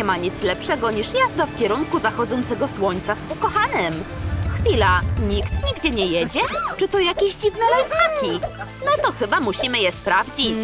Nie ma nic lepszego niż jazda w kierunku zachodzącego słońca z ukochanym. Chwila, nikt nigdzie nie jedzie? Czy to jakieś dziwne lifehacki? No to chyba musimy je sprawdzić.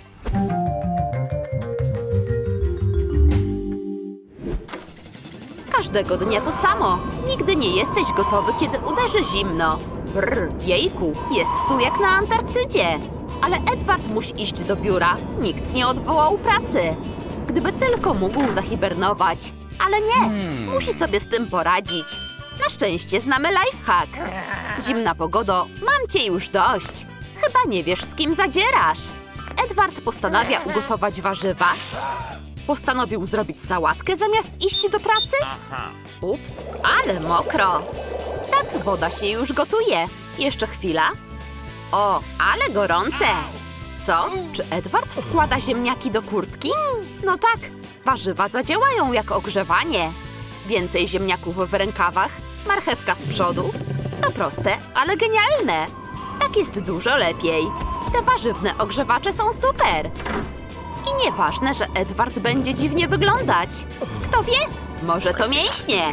Każdego dnia to samo. Nigdy nie jesteś gotowy, kiedy uderzy zimno. Brr, jejku, jest tu jak na Antarktydzie. Ale Edward musi iść do biura. Nikt nie odwołał pracy. Gdyby tylko mógł zahibernować. Ale nie, musi sobie z tym poradzić. Na szczęście znamy lifehack. Zimna pogodo, mam cię już dość. Chyba nie wiesz, z kim zadzierasz. Edward postanawia ugotować warzywa. Postanowił zrobić sałatkę zamiast iść do pracy? Ups, ale mokro. Tak, woda się już gotuje. Jeszcze chwila. O, ale gorące. Co? Czy Edward wkłada ziemniaki do kurtki? No tak, warzywa zadziałają jak ogrzewanie. Więcej ziemniaków w rękawach, marchewka z przodu. To proste, ale genialne. Tak jest dużo lepiej. Te warzywne ogrzewacze są super. I nieważne, że Edward będzie dziwnie wyglądać. Kto wie? Może to mięśnie.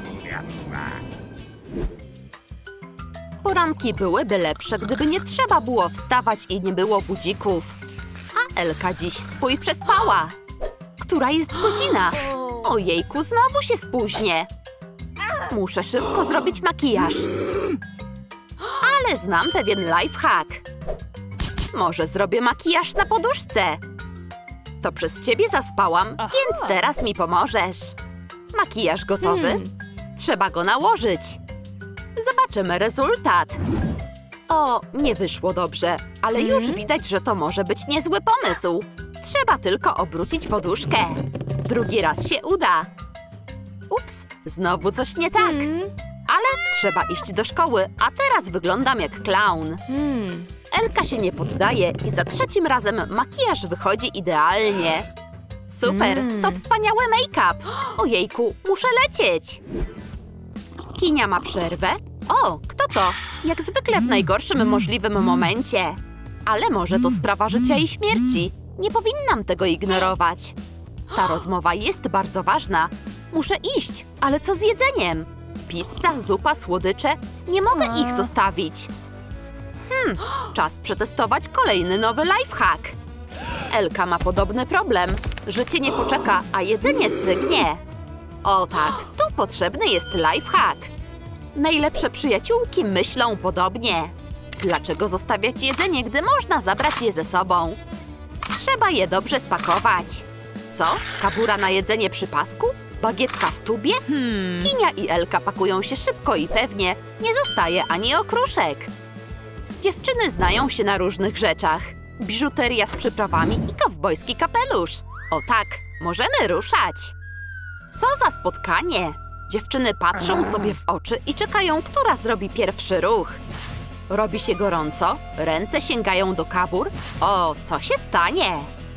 Poranki byłyby lepsze, gdyby nie trzeba było wstawać i nie było budzików. A Elka dziś swój przespała. Która jest godzina? Ojejku, znowu się spóźnię. Muszę szybko zrobić makijaż. Ale znam pewien lifehack. Może zrobię makijaż na poduszce. To przez ciebie zaspałam, więc teraz mi pomożesz. Makijaż gotowy. Trzeba go nałożyć. Zobaczymy rezultat. O, nie wyszło dobrze, ale już widać, że to może być niezły pomysł. Trzeba tylko obrócić poduszkę. Drugi raz się uda. Ups, znowu coś nie tak. Ale trzeba iść do szkoły, a teraz wyglądam jak klaun. Elka się nie poddaje i za trzecim razem makijaż wychodzi idealnie. Super, to wspaniały make-up. Ojejku, muszę lecieć. Kinia ma przerwę. O, kto to? Jak zwykle w najgorszym możliwym momencie. Ale może to sprawa życia i śmierci. Nie powinnam tego ignorować. Ta rozmowa jest bardzo ważna. Muszę iść, ale co z jedzeniem? Pizza, zupa, słodycze? Nie mogę ich zostawić. Czas przetestować kolejny nowy lifehack. Elka ma podobny problem. Życie nie poczeka, a jedzenie stygnie. O tak, tu potrzebny jest lifehack. Najlepsze przyjaciółki myślą podobnie. Dlaczego zostawiać jedzenie, gdy można zabrać je ze sobą? Trzeba je dobrze spakować. Co? Kabura na jedzenie przy pasku? Bagietka w tubie? Kinia i Elka pakują się szybko i pewnie. Nie zostaje ani okruszek. Dziewczyny znają się na różnych rzeczach. Biżuteria z przyprawami i kowbojski kapelusz. O tak, możemy ruszać. Co za spotkanie! Dziewczyny patrzą sobie w oczy i czekają, która zrobi pierwszy ruch. Robi się gorąco, ręce sięgają do kabur. O, co się stanie?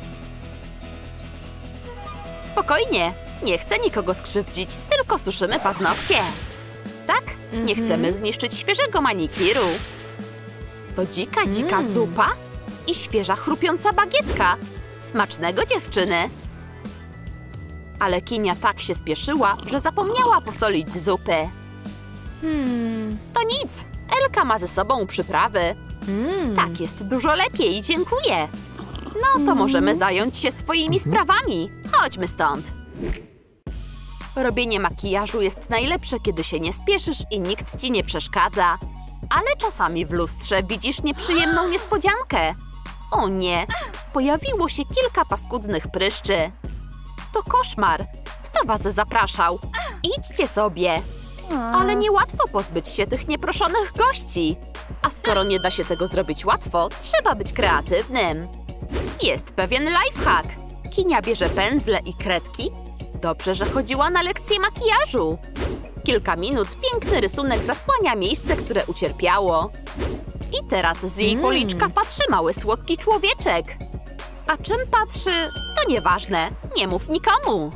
Spokojnie, nie chcę nikogo skrzywdzić, tylko suszymy paznokcie. Tak? Nie chcemy zniszczyć świeżego manikiru. To dzika zupa i świeża chrupiąca bagietka. Smacznego, dziewczyny! Ale Kinia tak się spieszyła, że zapomniała posolić zupy. To nic, Elka ma ze sobą przyprawy. Tak jest dużo lepiej, dziękuję. No to możemy zająć się swoimi sprawami. Chodźmy stąd. Robienie makijażu jest najlepsze, kiedy się nie spieszysz i nikt ci nie przeszkadza. Ale czasami w lustrze widzisz nieprzyjemną niespodziankę. O nie, pojawiło się kilka paskudnych pryszczy. To koszmar. Kto was zapraszał? Idźcie sobie. Ale niełatwo pozbyć się tych nieproszonych gości. A skoro nie da się tego zrobić łatwo, trzeba być kreatywnym. Jest pewien lifehack. Kinia bierze pędzle i kredki. Dobrze, że chodziła na lekcję makijażu. Kilka minut piękny rysunek zasłania miejsce, które ucierpiało. I teraz z jej policzka patrzy mały słodki człowieczek. A czym patrzy, to nieważne. Nie mów nikomu.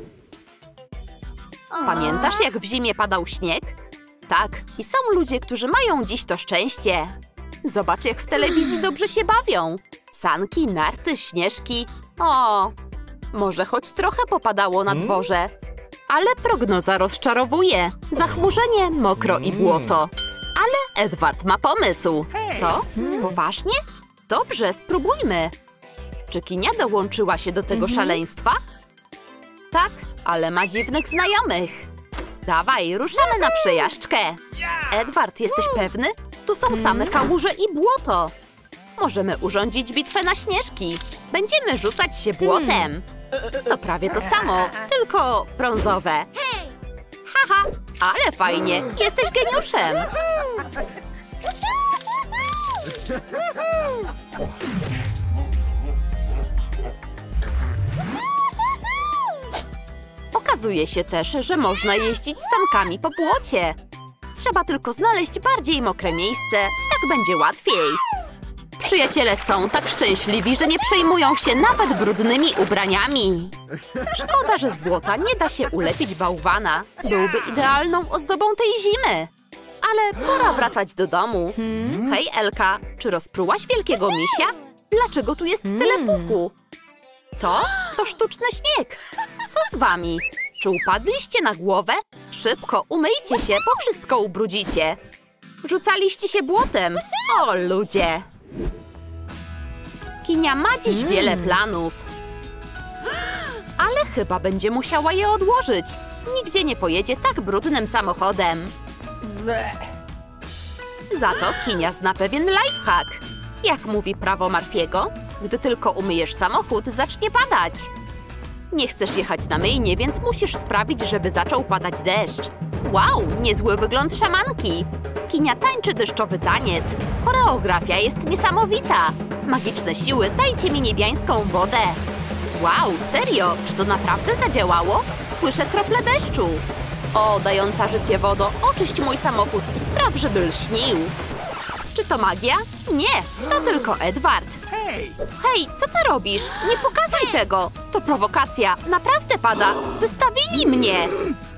Pamiętasz, jak w zimie padał śnieg? Tak, i są ludzie, którzy mają dziś to szczęście. Zobacz, jak w telewizji dobrze się bawią. Sanki, narty, śnieżki. O, Może choć trochę popadało na dworze. Ale prognoza rozczarowuje. Zachmurzenie, mokro i błoto. Ale Edward ma pomysł. Co? Poważnie? Dobrze, spróbujmy. Czy Kinia dołączyła się do tego szaleństwa? Tak, ale ma dziwnych znajomych. Dawaj, ruszamy na przejażdżkę. Edward, jesteś pewny? Tu są same kałuże i błoto. Możemy urządzić bitwę na śnieżki. Będziemy rzucać się błotem. To prawie to samo, tylko brązowe. Haha, ale fajnie, jesteś geniuszem. Okazuje się też, że można jeździć sankami po błocie. Trzeba tylko znaleźć bardziej mokre miejsce, tak będzie łatwiej. Przyjaciele są tak szczęśliwi, że nie przejmują się nawet brudnymi ubraniami. Szkoda, że z błota nie da się ulepić bałwana. Byłby idealną ozdobą tej zimy. Ale pora wracać do domu. Hej, Elka, czy rozprułaś wielkiego misia? Dlaczego tu jest tyle puchu? To sztuczny śnieg. Co z wami? Czy upadliście na głowę? Szybko, umyjcie się, bo wszystko ubrudzicie. Rzucaliście się błotem. O, ludzie. Kinia ma dziś wiele planów. Ale chyba będzie musiała je odłożyć. Nigdzie nie pojedzie tak brudnym samochodem. Za to Kinia zna pewien lifehack. Jak mówi prawo Murphy'ego, gdy tylko umyjesz samochód, zacznie padać. Nie chcesz jechać na myjnię, więc musisz sprawić, żeby zaczął padać deszcz. Wow, niezły wygląd szamanki. Kinia tańczy deszczowy taniec. Choreografia jest niesamowita. Magiczne siły, dajcie mi niebiańską wodę. Wow, serio? Czy to naprawdę zadziałało? Słyszę krople deszczu. O, dająca życie wodo, oczyść mój samochód i spraw, żeby lśnił. Czy to magia? Nie, to tylko Edward. Hej, co ty robisz? Nie pokazuj tego. To prowokacja. Naprawdę pada. Wystawili mnie.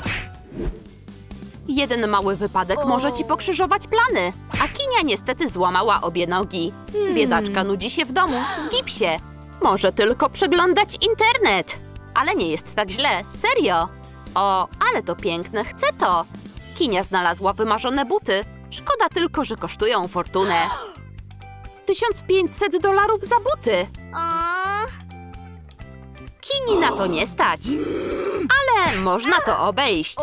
Jeden mały wypadek może ci pokrzyżować plany. A Kinia niestety złamała obie nogi. Biedaczka nudzi się w domu, w gipsie. Może tylko przeglądać internet. Ale nie jest tak źle, serio. O, ale to piękne, chcę to. Kinia znalazła wymarzone buty. Szkoda tylko, że kosztują fortunę. $1500 za buty. Kini na to nie stać. Ale można to obejść.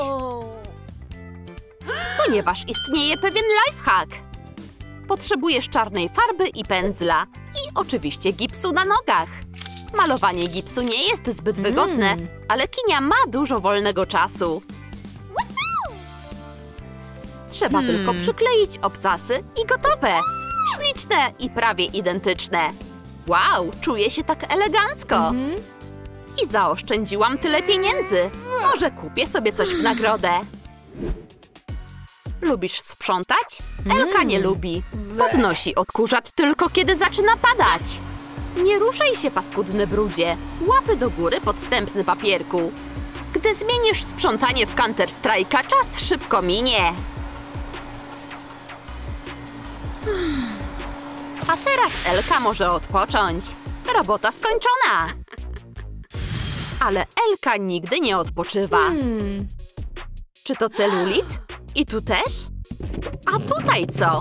Ponieważ istnieje pewien lifehack. Potrzebujesz czarnej farby i pędzla. I oczywiście gipsu na nogach. Malowanie gipsu nie jest zbyt wygodne, ale Kinia ma dużo wolnego czasu. Trzeba tylko przykleić obcasy i gotowe. Śliczne i prawie identyczne. Wow, czuję się tak elegancko. I zaoszczędziłam tyle pieniędzy. Może kupię sobie coś w nagrodę. Lubisz sprzątać? Elka nie lubi. Podnosi odkurzacz tylko kiedy zaczyna padać. Nie ruszaj się, paskudny brudzie. Łapy do góry, podstępny papierku. Gdy zmienisz sprzątanie w Counter-Strike'a, czas szybko minie. A teraz Elka może odpocząć. Robota skończona. Ale Elka nigdy nie odpoczywa. Czy to celulit? I tu też? A tutaj co?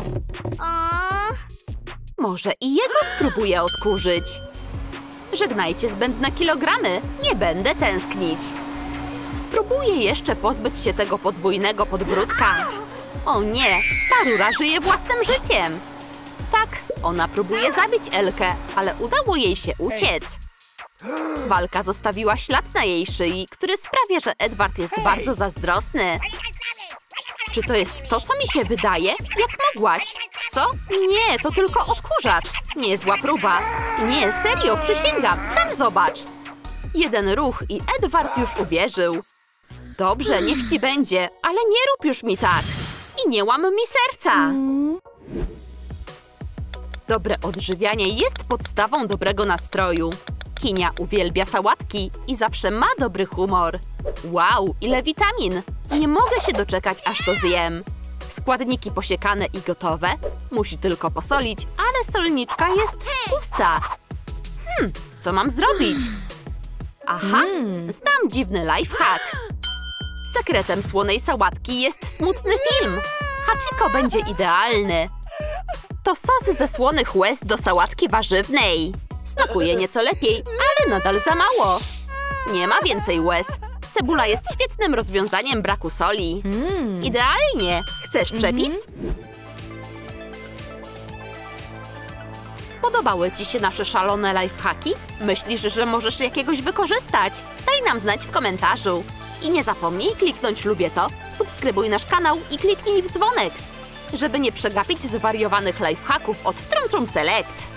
Może i jego spróbuję odkurzyć. Żegnajcie zbędne kilogramy. Nie będę tęsknić. Spróbuję jeszcze pozbyć się tego podwójnego podbródka. O nie, ta rura żyje własnym życiem. Tak, ona próbuje zabić Elkę, ale udało jej się uciec. Walka zostawiła ślad na jej szyi, który sprawia, że Edward jest bardzo zazdrosny. Czy to jest to, co mi się wydaje? Jak mogłaś? Co? Nie, to tylko odkurzacz. Niezła próba. Nie, serio, przysięgam, sam zobacz. Jeden ruch i Edward już uwierzył. Dobrze, niech ci będzie, ale nie rób już mi tak. I nie łam mi serca. Dobre odżywianie jest podstawą dobrego nastroju. Kinia uwielbia sałatki i zawsze ma dobry humor. Wow, ile witamin! Nie mogę się doczekać, aż to zjem. Składniki posiekane i gotowe. Musi tylko posolić, ale solniczka jest pusta. Co mam zrobić? Aha, znam dziwny lifehack. Sekretem słonej sałatki jest smutny film. Hachiko będzie idealny. To sos ze słonych łez do sałatki warzywnej. Smakuje nieco lepiej, ale nadal za mało. Nie ma więcej łez. Cebula jest świetnym rozwiązaniem braku soli. Idealnie! Chcesz przepis? Podobały Ci się nasze szalone lifehacki? Myślisz, że możesz jakiegoś wykorzystać? Daj nam znać w komentarzu. I nie zapomnij kliknąć lubię to, subskrybuj nasz kanał i kliknij w dzwonek, żeby nie przegapić zwariowanych lifehacków od Trum Trum Select.